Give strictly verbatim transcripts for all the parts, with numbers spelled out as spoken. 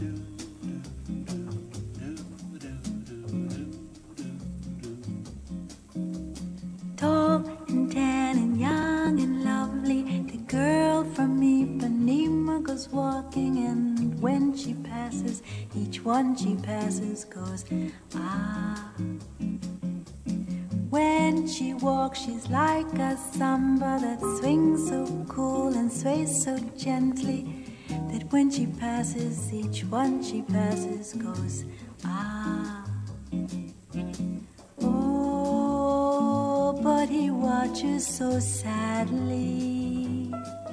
Tall and tan and young and lovely, the girl from Ipanema goes walking, and when she passes, each one she passes goes, ah. When she walks, she's like a samba that swings so cool and sways so gently, that when she passes, each one she passes goes, ah. Oh, but he watches so sadly.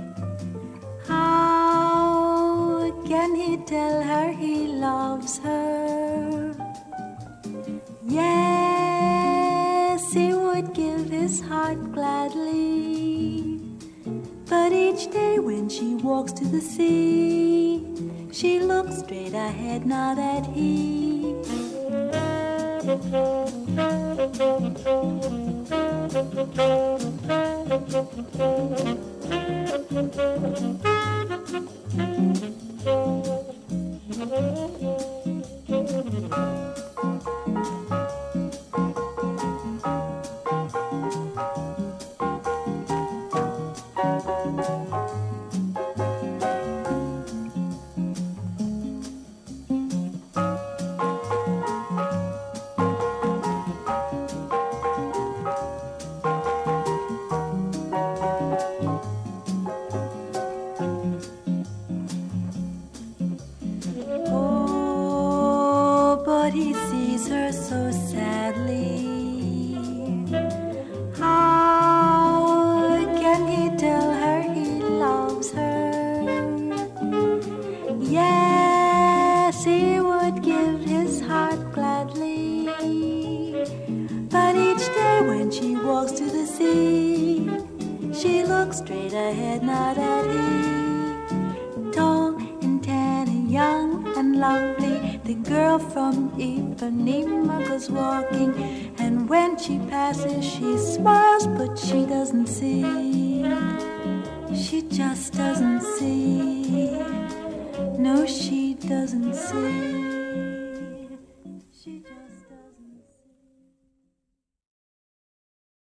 How can he tell her he loves her? Yes, he would give his heart gladly, but each day when she walks to the sea, she looks straight ahead, not at he. But he sees her so sadly. How can he tell her he loves her? Yes, he would give his heart gladly, but each day when she walks to the sea, she looks straight ahead, not at he. Tall and tan and young and lovely, the girl from Ipanema goes walking, and when she passes, she smiles, but she doesn't see. She just doesn't see.